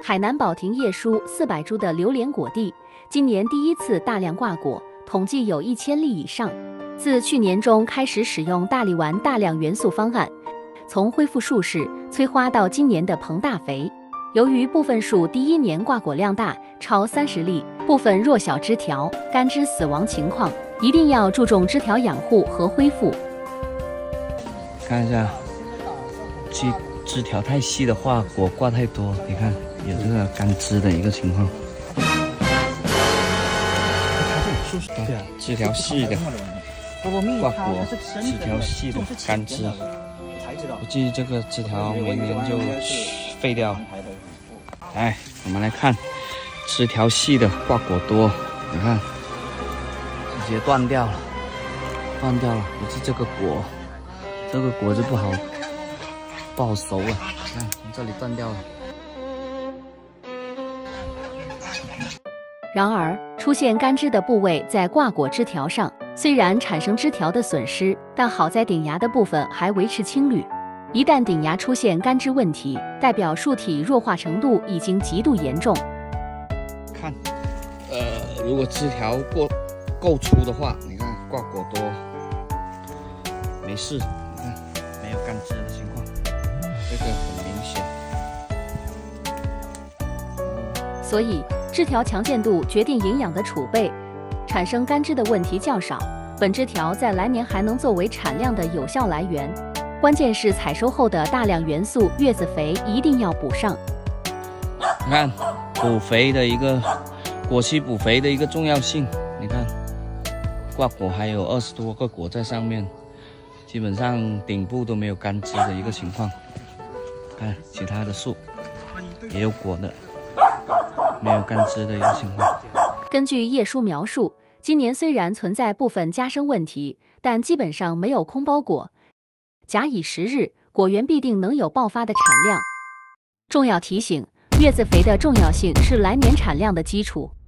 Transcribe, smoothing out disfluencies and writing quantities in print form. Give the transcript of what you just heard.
海南保亭叶蔬400株的榴莲果地，今年第一次大量挂果，统计有1000粒以上。自去年中开始使用大力丸大量元素方案，从恢复树势、催花到今年的膨大肥。由于部分树第一年挂果量大，超30粒，部分弱小枝条、干枝死亡情况，一定要注重枝条养护和恢复。 看一下，枝条太细的话，果挂太多，你看有这个干枝的一个情况。对啊，枝条细的挂果，枝条细的干枝，估计这个枝条明年就废掉了。来，我们来看枝条细的挂果多，你看直接断掉了，估计这个果子不好熟了，你看从这里断掉了。 然而，出现干枝的部位在挂果枝条上，虽然产生枝条的损失，但好在顶芽的部分还维持青绿。一旦顶芽出现干枝问题，代表树体弱化程度已经极度严重。 看，如果枝条够粗的话，你看挂果多，没事，你看没有干枝的情况，这个很明显。 所以，枝条强健度决定营养的储备，产生干枝的问题较少。本枝条在来年还能作为产量的有效来源。关键是采收后的大量元素叶子肥一定要补上。 你看补肥的一个果期补肥的一个重要性，你看挂果还有20多个果在上面，基本上顶部都没有干枝的一个情况。看其他的树也有果的，没有干枝的一个情况。 根据叶蔬描述，今年虽然存在部分加生问题，但基本上没有空包果。假以时日，果园必定能有爆发的产量。重要提醒：叶子肥的重要性是来年产量的基础。